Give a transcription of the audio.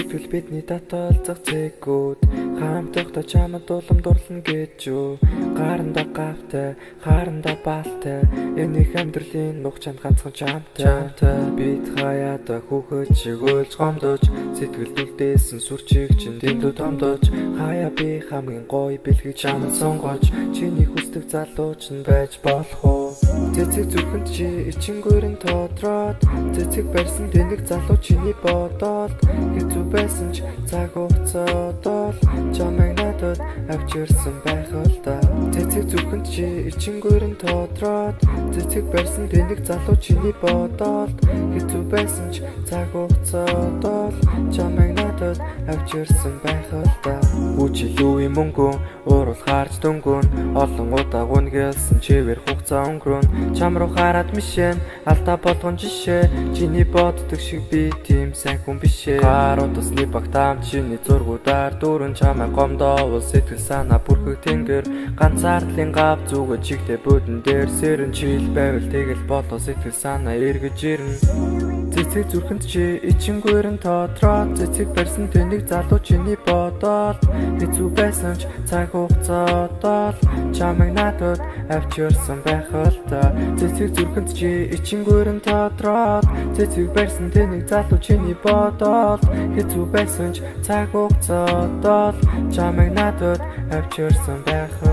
Сэтгэл бидний таталцах цэгүүд хамтдаа чамд дулам дурлна гэж юу гаранда гавтай харанда баалтай энийх амьдралын нух чанд ганцхан чамтай бид хаяада хүүхэд шиг ойлж гомдож сэтгэл дүлдээсэн сүрчиг чин дэндүү томдож хаяа би хамгийн гоё бэлгийг чамд сонгож чиний хүсдэг залууч нь байж болох уу цэцэг зүрхэнд чи ичингүүрэн тодроод цэцэг барьсан тэнэг залуу чиний бодоод хэцүү байсан ч цаг хугацаа одоол чамайг надад авчирсан байх л да цэцэг зүрхэнд чи ичингүүрэн тодроод цэцэг барьсан тэнэг залуу чиний бодоод хэцүү байсан ч цаг хугацаа одоол чамайг надад авчирсан байх л да үчилүү мөнгөн уурал харж дөнгөн олон удаа гүнгэлсэн чивэр хугацаа өнгөрөн чам руу хараад мишэн алдаа болгон жишээ чиний боддог шиг би тийм сайн хүн бишээ гаруудасны багтаам чиний зургуудаар дүүрэн чамайг гомдоовол сэтгэл санаа бүрхэг тэнгэр ганцаардлын гав зүгөө чигтээ бөдөн дээр сэрэн чил байвал тэгэл болоо сэтгэл санаа эргэж ирнэ цэцэг зүрхэнд чи ичингүүрэн тодроод цэцэг барьсан тэнэг залуу чиний бодоод хэцүү байсан ч цаг хугацаа одоол чамайг надад авчирсан байх л та цэцэг зүрхэнд чи ичингүүрэн тодроод цэцэг барьсан тэнэг залуу чиний бодоод хэцүү байсан ч цаг хугацаа одоол чамайг надад авчирсан байх